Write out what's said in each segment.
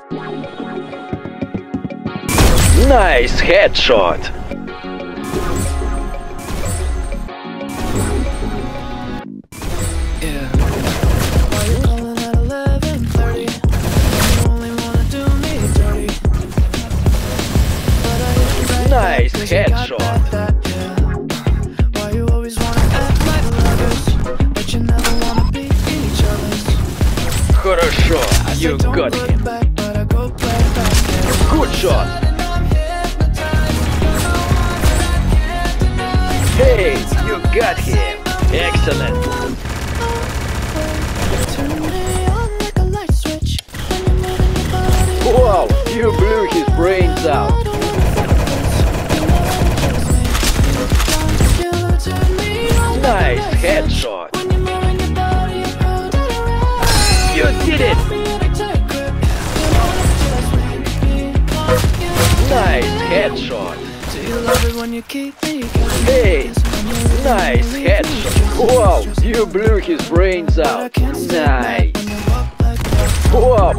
Nice headshot! Nice headshot! Хорошо, you got him. Good shot. Hey, you got him. Excellent. Wow, you blew his brains out. Nice headshot. You did it. Nice headshot. Hey, nice headshot. Wow, you blew his brains out. Nice. Wow.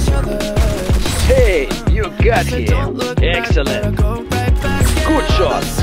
Hey, you got him. Excellent. Good shot.